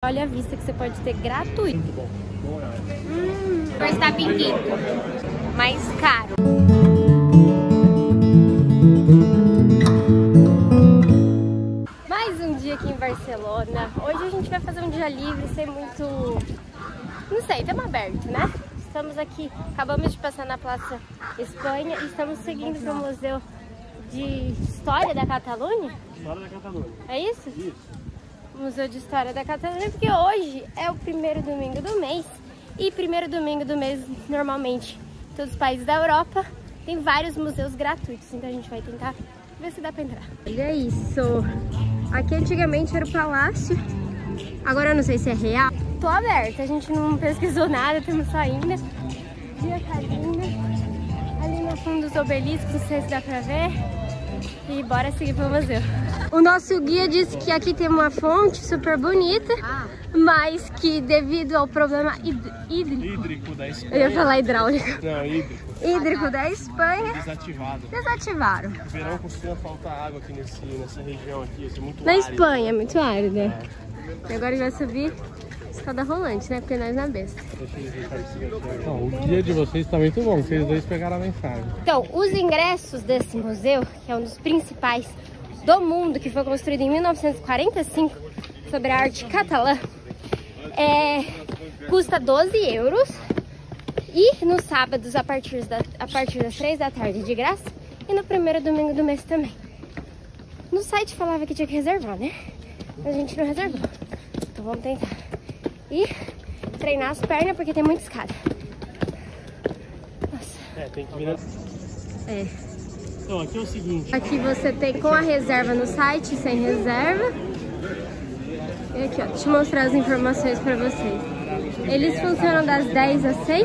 olha a vista que você pode ter gratuito. Muito bom. Verstappen quinto, mais caro. Mais um dia aqui em Barcelona. Hoje a gente vai fazer um dia livre, sem muito... não sei, tema aberto, né? Estamos aqui, acabamos de passar na Praça Espanha e estamos seguindo para o Museu de História da Catalunha. História da Catalunha. É isso? Isso. Museu de História da Catalunha, porque hoje é o primeiro domingo do mês. E primeiro domingo do mês, normalmente, em todos os países da Europa, tem vários museus gratuitos. Então a gente vai tentar ver se dá pra entrar. Olha isso! Aqui antigamente era o palácio. Agora eu não sei se é real. Tô aberta, a gente não pesquisou nada, estamos saindo. Dia tá linda. Ali no fundo dos obeliscos, não sei se dá pra ver. E bora seguir pro museu. O nosso guia disse que aqui tem uma fonte super bonita, mas que devido ao problema hídrico da Espanha... Eu ia falar hidráulico. Não, hídrico. Hídrico da Espanha. Desativaram. No verão costuma faltar água aqui nessa região aqui, é muito Na árido. Espanha, é muito árida. E agora a gente vai subir escada rolante, né? Porque nós não é besta. Não, o guia de vocês tá muito bom, vocês dois pegaram a mensagem. Então, os ingressos desse museu, que é um dos principais do mundo, que foi construído em 1945, sobre a arte catalã, custa 12 euros. E nos sábados, a partir das 3 da tarde, de graça. E no primeiro domingo do mês também. No site falava que tinha que reservar, né? Mas a gente não reservou. Então vamos tentar. E treinar as pernas, porque tem muita escada. Nossa. Tem que vir... Então, aqui é o seguinte. Aqui você tem com a reserva no site, sem reserva. E aqui, ó, deixa eu mostrar as informações pra vocês. Eles funcionam das 10 às 6.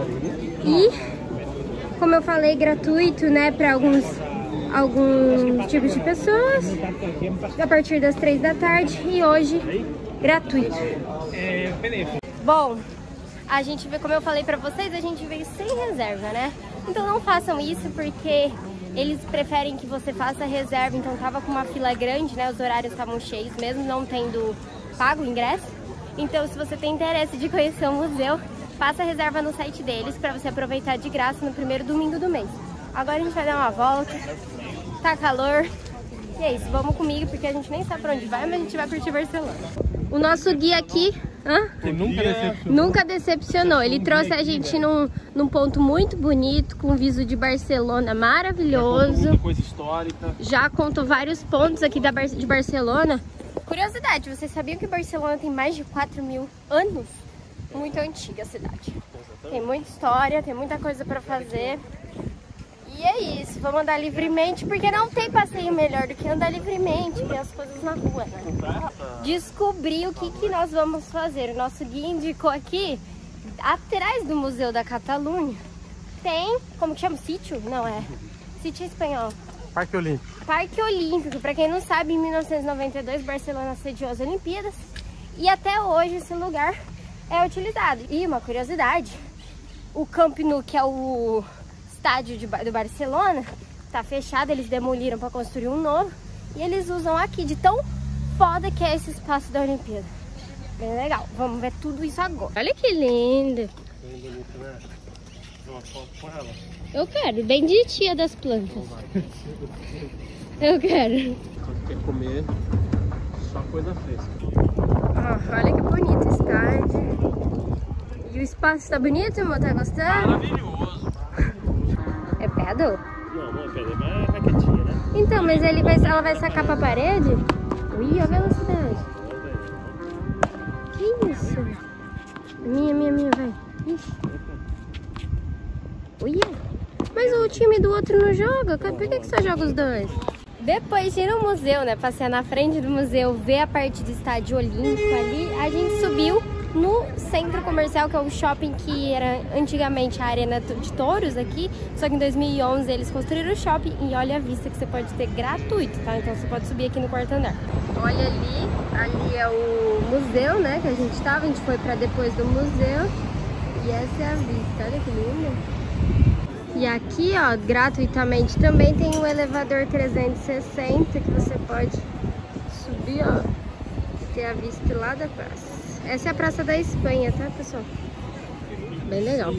E, como eu falei, gratuito, né, pra alguns tipos de pessoas. A partir das 3 da tarde. E hoje, gratuito. Bom, a gente vê, como eu falei pra vocês, a gente veio sem reserva, né? Então não façam isso, porque eles preferem que você faça reserva. Então tava com uma fila grande, né? Os horários estavam cheios, mesmo não tendo pago o ingresso. Então se você tem interesse de conhecer o museu, faça reserva no site deles para você aproveitar de graça no primeiro domingo do mês. Agora a gente vai dar uma volta, tá calor. E é isso, vamos comigo, porque a gente nem sabe pra onde vai, mas a gente vai curtir Barcelona. O nosso guia aqui... Nunca decepcionou. Ele trouxe a gente num ponto muito bonito, com viso de Barcelona maravilhoso. Muita coisa histórica. Já contou vários pontos aqui de Barcelona. Curiosidade, vocês sabiam que Barcelona tem mais de 4.000 anos? Muito antiga a cidade. Tem muita história, tem muita coisa pra fazer. E é isso, vamos andar livremente, porque não tem passeio melhor do que andar livremente, ver as coisas na rua, né? Descobrir o que nós vamos fazer. O nosso guia indicou aqui, atrás do Museu da Catalunha, tem, como que chama? Sítio? Não, sítio espanhol. Parque Olímpico. Parque Olímpico. Pra quem não sabe, em 1992, Barcelona sediou as Olimpíadas. E até hoje esse lugar é utilizado. E uma curiosidade, o Camp Nou, que é o estádio do Barcelona, tá fechado, eles demoliram para construir um novo e eles usam aqui, de tão foda que é esse espaço da Olimpíada. Bem legal, vamos ver tudo isso agora. Olha que lindo. Bem bonito, né? Uma foto com ela. Eu quero, bem de tia das plantas. Eu quero. Só quer comer só coisa fresca. Olha que bonito esse estádio. E o espaço tá bonito, amor? Tá gostando? Maravilhoso. É pedal? Não é pedal, mas é raquetinha, né? Então, mas ela vai sacar pra parede? Ui, olha a velocidade. Que isso? Minha, vai. Ixi. Ui, mas o time do outro não joga? Por que só joga os dois? Depois de ir no museu, né? Passear na frente do museu, ver a parte do estádio olímpico ali, a gente subiu no centro comercial, que é o shopping que era antigamente a arena de touros aqui, só que em 2011 eles construíram o shopping e olha a vista que você pode ter gratuito, tá? Então você pode subir aqui no quarto andar. Olha ali é o museu, né, que a gente foi pra depois do museu e essa é a vista, olha que linda. E aqui, ó, gratuitamente também tem o elevador 360 que você pode subir, ó, e ter a vista lá da praça. Essa é a Praça da Espanha, tá, pessoal? Bem legal.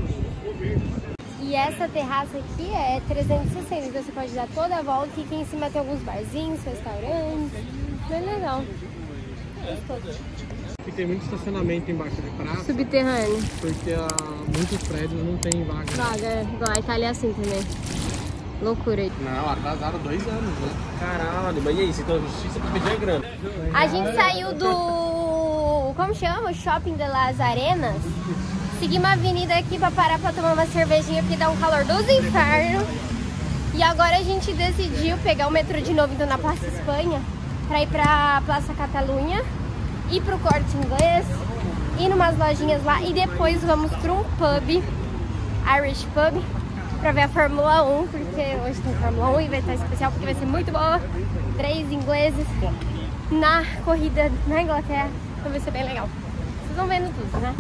E essa terraça aqui é 360, então você pode dar toda a volta e aqui em cima tem alguns barzinhos, restaurantes. Bem legal. Gostoso. Aqui tem muito estacionamento embaixo de praça. Subterrâneo. Porque muitos prédios não tem vaga. Vaga, igual a Itália é assim também. Loucura. Não, atrasaram 2 anos, né? Caralho, mas e aí? Você tem justiça pra pedir a grana? A gente saiu do... como chama? Shopping de Las Arenas. Segui uma avenida aqui pra parar pra tomar uma cervejinha, porque dá um calor dos infernos. E agora a gente decidiu pegar o metrô de novo, então na Praça Espanha, pra ir pra Praça Catalunha, ir pro Corte Inglês, ir numas lojinhas lá e depois vamos pra um pub, Irish Pub, pra ver a Fórmula 1, porque hoje tem Fórmula 1 e vai estar especial porque vai ser muito boa. 3 ingleses na corrida na Inglaterra, então vai ser bem legal. Vocês vão vendo tudo, né?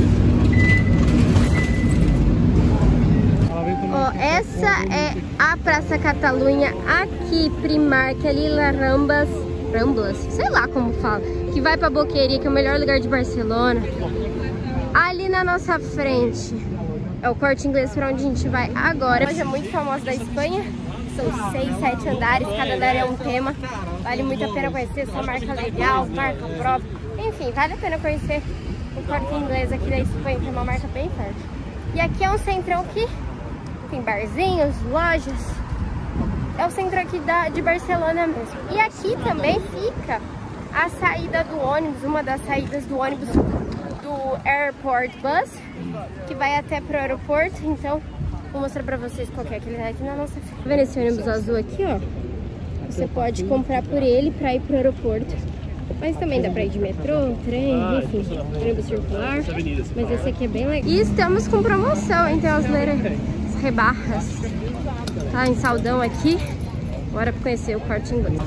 Ó, essa é a Praça Catalunha, aqui Primark, ali Ramblas, sei lá como fala, que vai pra Boqueria, que é o melhor lugar de Barcelona. Ali na nossa frente é o Corte Inglês, pra onde a gente vai agora. A loja é muito famosa da Espanha, são 6, 7 andares, cada andar é um tema. Vale muito a pena conhecer, sua marca legal, marca própria. Enfim, vale a pena conhecer o Corte Inglês aqui da Espanha, que é uma marca bem forte. E aqui é um centrão que tem barzinhos, lojas. É o centro aqui de Barcelona mesmo. E aqui também fica a saída do ônibus, uma das saídas do ônibus do Airport Bus, que vai até pro aeroporto. Então, vou mostrar pra vocês qual que é aquele aqui na nossa frente. Tá vendo esse ônibus azul aqui, ó? Você pode comprar por ele pra ir pro aeroporto. Mas também dá pra ir de metrô, trem, enfim, ônibus circular. Mas esse aqui é bem legal. E estamos com promoção, então as rebarras. Tá em saldão aqui. Bora conhecer o Corte Inglês.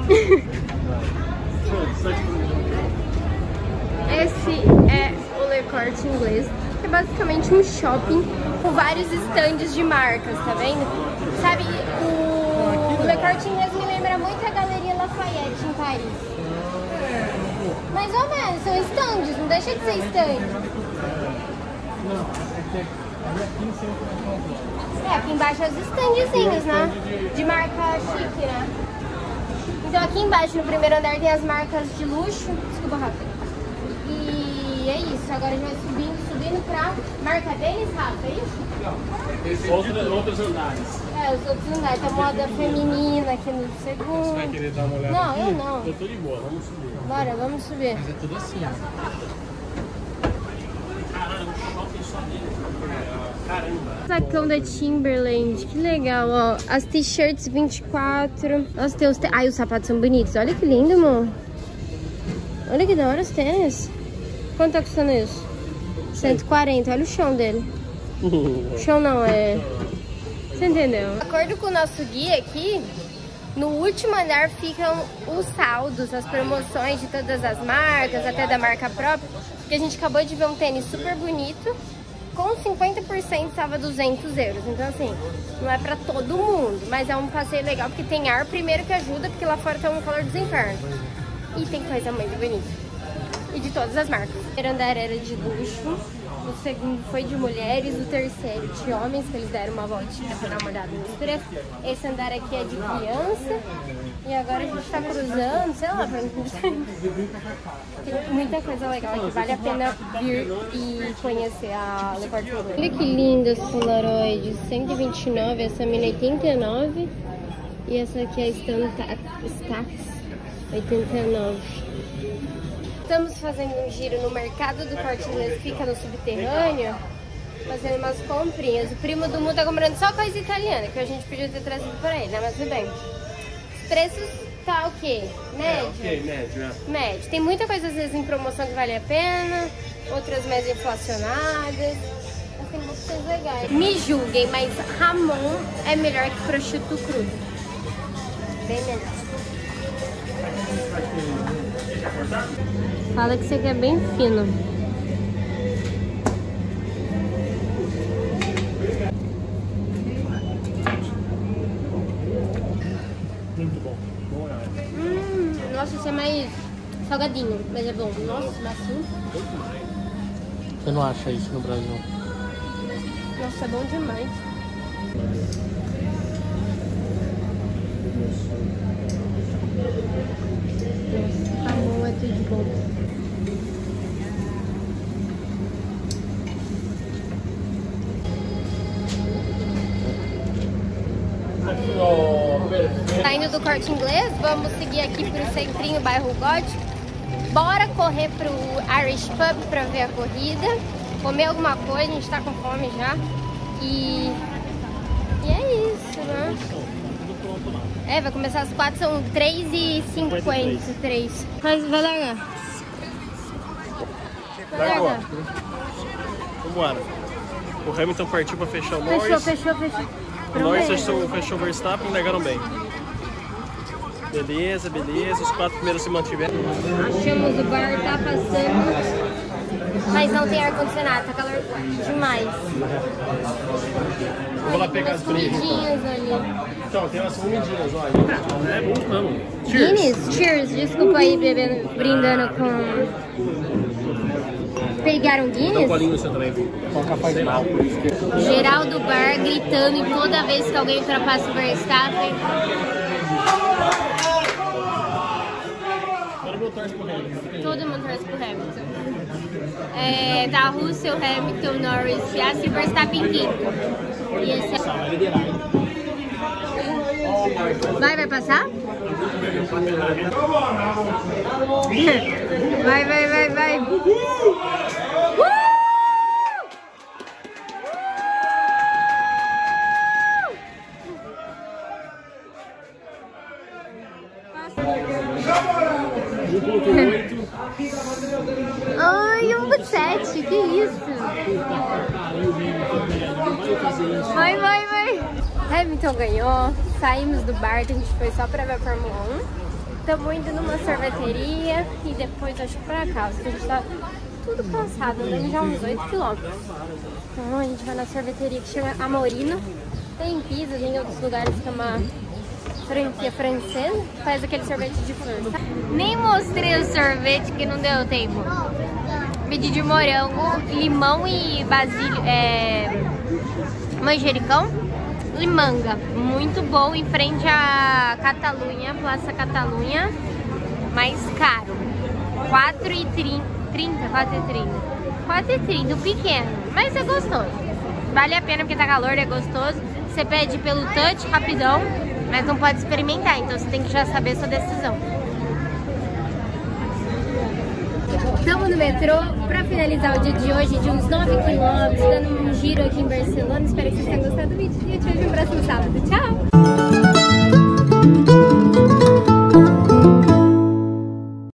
Esse é o Le Corte Inglês, que é basicamente um shopping com vários estandes de marcas, tá vendo? Sabe, o Le Corte Inglês me lembra muito a Galeria Lafayette em Paris. Mais ou menos, são estandes, não deixa de ser estande. Não, aqui em cima aqui embaixo é os estandezinhos, né? De marca chique, né? Então aqui embaixo, no primeiro andar, tem as marcas de luxo. Desculpa, Rafa. E é isso, agora a gente vai subindo pra marca deles, Rafa, é isso? Outros andares. É, os outros andares. Tem a moda feminina aqui no segundo. Você vai querer dar uma olhada? Não, eu não. Eu tô de boa, vamos subir. Bora, vamos subir. Mas é tudo assim, ó. Caramba, um shopping só dele. Caramba. Sacão da Timberland, que legal, ó. As t-shirts 24. Nossa, tem os... Ai, os sapatos são bonitos. Olha que lindo, amor. Olha que da hora os tênis. Quanto tá custando isso? 140, olha o chão dele. O chão não, é... Você entendeu? De acordo com o nosso guia aqui, no último andar ficam os saldos, as promoções de todas as marcas, até da marca própria. Porque a gente acabou de ver um tênis super bonito, com 50% estava 200 euros. Então assim, não é pra todo mundo, mas é um passeio legal porque tem ar primeiro que ajuda, porque lá fora tá um calor dos infernos. E tem coisa muito bonita. E de todas as marcas. O primeiro andar era de luxo, o segundo foi de mulheres, o terceiro de homens, que eles deram uma voltinha pra dar uma olhada nos preços. Esse andar aqui é de criança. E agora a gente tá cruzando, sei lá, pra não cruzar. Tem muita coisa legal aqui, vale a pena vir e conhecer a Le Corte Inglês. Olha que lindas as Polaroids, 129, essa mina 89 e essa aqui é a Stax, 89. Estamos fazendo um giro no mercado do Corte Inglês, que fica no subterrâneo, fazendo umas comprinhas. O primo do Mu tá comprando só coisa italiana, que a gente podia ter trazido pra ele, né? Mas tudo bem. Os preços tá o quê? Médio? Ok, médio, é. Médio. Tem muita coisa às vezes em promoção que vale a pena, outras mais inflacionadas. Mas tem muitas coisas legais. Me julguem, mas Ramon é melhor que prosciutto crudo. Bem melhor. Fala que você quer bem fino. Muito bom. Nossa, isso é mais salgadinho, mas é bom. Nossa, macio. Você não acha isso no Brasil? Nossa, é bom demais. Nossa, tá bom, é tudo bom. Saindo do Corte Inglês, vamos seguir aqui pro centrinho, bairro Gótico. Bora correr pro Irish Pub pra ver a corrida. Comer alguma coisa, a gente tá com fome já. E é isso, né? É, vai começar às 4, são 3h53. Vai largar. Vai largar. Vambora. O Hamilton partiu pra fechar o Norris. Fechou. O Norris fechou o Verstappen e largaram bem. Beleza. Os 4 primeiros se mantiveram. Achamos o bar, tá passando, mas não tem ar-condicionado, tá calor demais. Eu vou lá pegar as comidinhas ali. Então, tem umas comidinhas, olha. É bom, vamos. Cheers. Cheers. Desculpa aí, bebendo, brindando com... Pegaram Guinness? Dá um golinho no seu também. Coca faz mal. Geral do bar gritando e toda vez que alguém ultrapassa o Verstappen. Todo mundo torce pro Hamilton. Da Russell, Hamilton, Norris, Piastri e Verstappen quinto. E esse Vai passar? Vai. Ai, 1.7, que isso? Vai. Hamilton ganhou, saímos do bar, a gente foi só pra ver a Fórmula 1. Estamos indo numa sorveteria e depois acho que pra casa, porque a gente tá tudo cansado, andando já uns 8 km. Então a gente vai na sorveteria que chama Amorino. Tem pizza, tem outros lugares que é uma franquia francesa, faz aquele sorvete de flor. Nem mostrei o sorvete que não deu tempo. Pedi de morango, limão e manjericão e manga. Muito bom, em frente à Catalunha, Praça Catalunha, mais caro. 4,30, 4,30, o pequeno, mas é gostoso. Vale a pena porque tá calor, é gostoso. Você pede pelo touch, rapidão, mas não pode experimentar, então você tem que já saber sua decisão. Estamos no metrô para finalizar o dia de hoje de uns 9 km, dando um giro aqui em Barcelona. Espero que vocês tenham gostado do vídeo.